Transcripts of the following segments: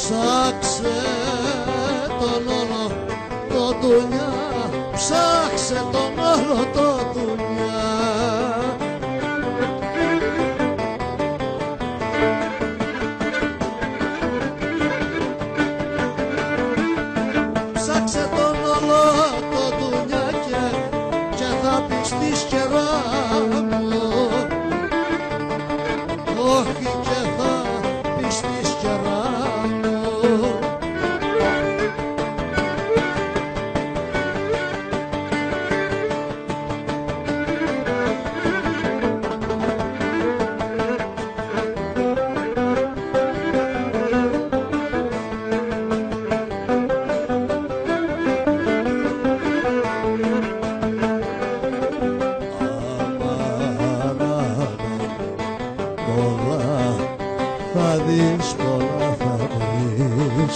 Ψάξε τον όλο το δουλειά, ψάξε τον όλο το δουλειά. Ψάξε τον όλο το δουλειά και θα πιστείς καιρά μου. Όχι και θα πιστείς καιρά μου. Πολλά θα δεις, πολλά θα δεις.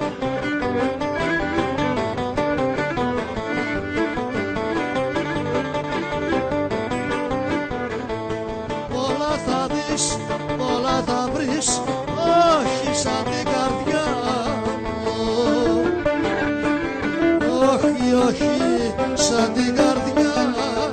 Πολλά θα δεις, πολλά θα βρεις, όχι σαν την καρδιά μου. Όχι, όχι σαν την καρδιά μου.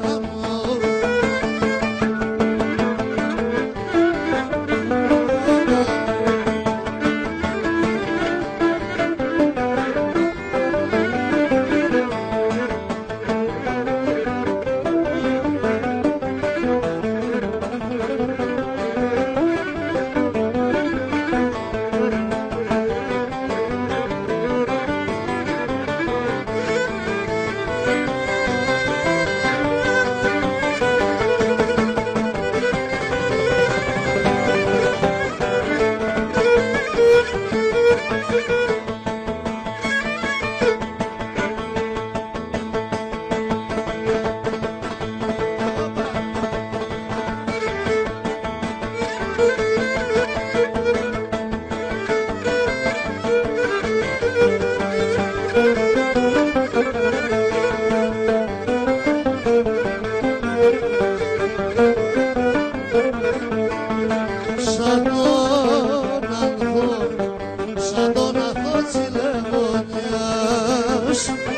Σαν τον αθώο Τσιλεμονιάς.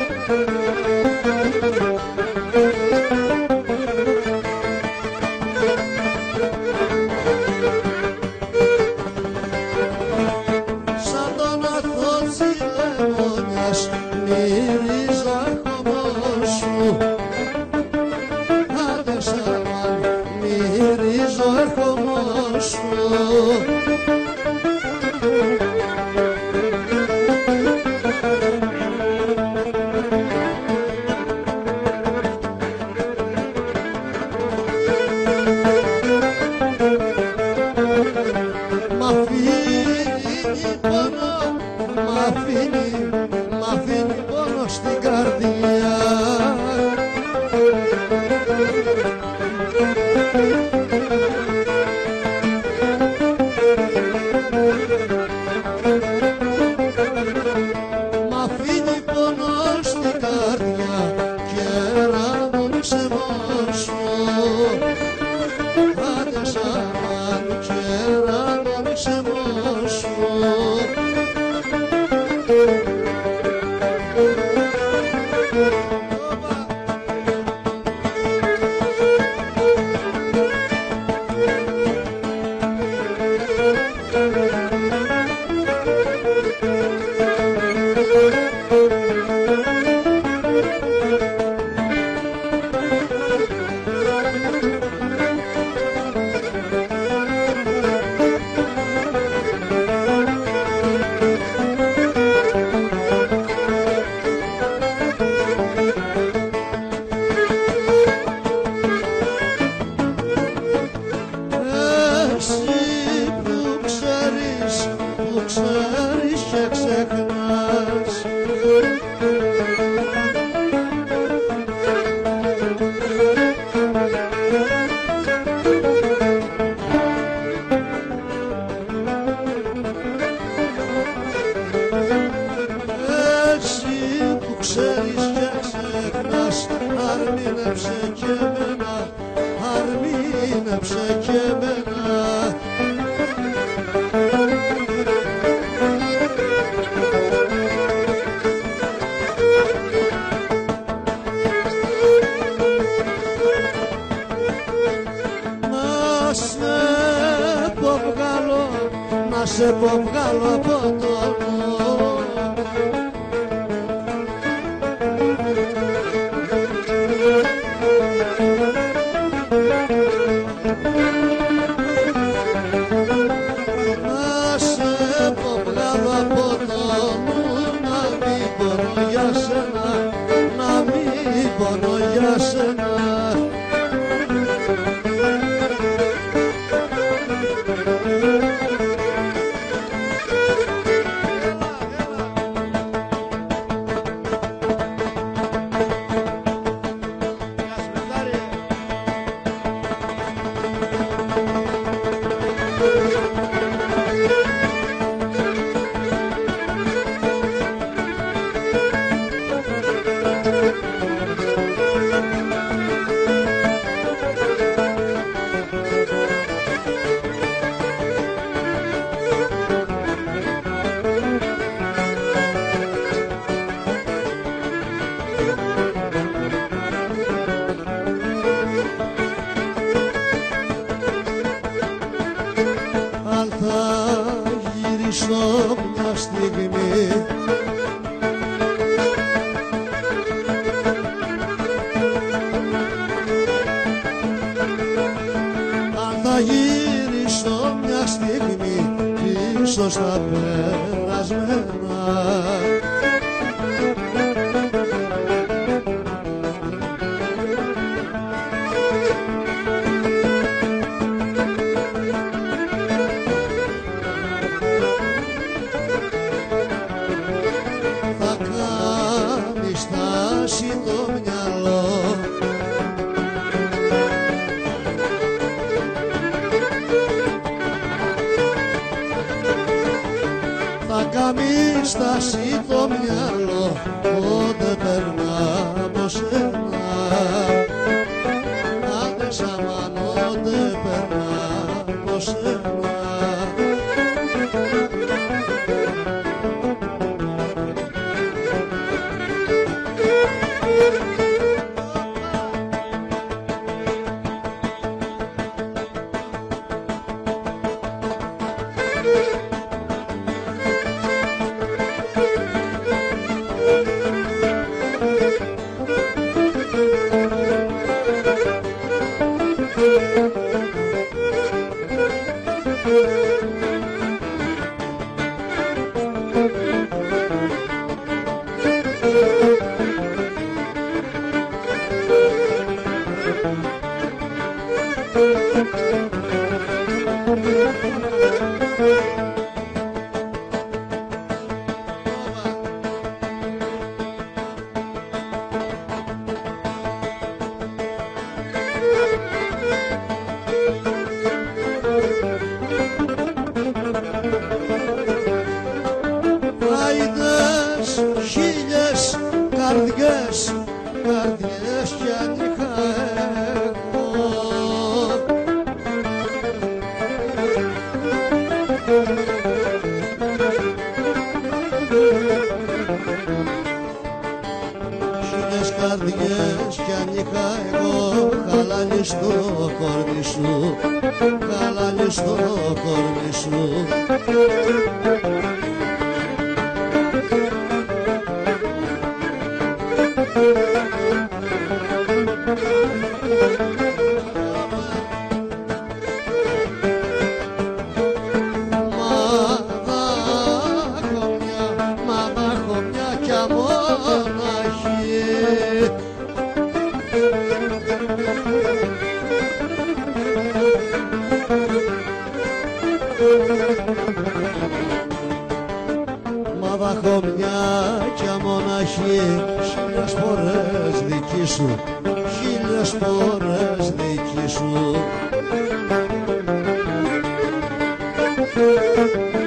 Σαν τον αθώο Τσιλεμονιάς μυρίζα χωμό σου. Άντε σαμάν μυρίζω ερχομό σου. Μ' αφήνει πόνο στην καρδιά. Μ' αφήνει πόνο στην καρδιά και ράμονιξε μόσου. Άντε σαμάν και ράμονιξε μόσου. Που ξέρεις και ξεχνάς. Εσύ που ξέρεις και ξεχνάς, αρμήνεψε και εμένα, αρμήνεψε και εμένα. σε πω βγάλω από το νου. Να σε πω βγάλω από το νου, να μην πονώ για σένα, να μην πονώ για σένα. Αν θα γυρίσω μια στιγμή, αν θα γυρίσω μια στιγμή πίσω στα περασμένα, θα κάνει στάση το μυαλό, θα κάνει στάση το μυαλό, πότε περνά από σένα, άντε σαμάν, πότε περνά από σένα. Άιδες χίλιες καρδιές, καρδιές κι αν είχα εγώ, χίλιες καρδιές κι αν είχα εγώ, χαλάλι στο κορμί σου, χαλάλι στο κορμί σου. Μα θα έχω μια κι αμόναχη, μα θα έχω μια κι αμόναχη, χίλιες φορές δική σου, χίλιες φορές δική σου.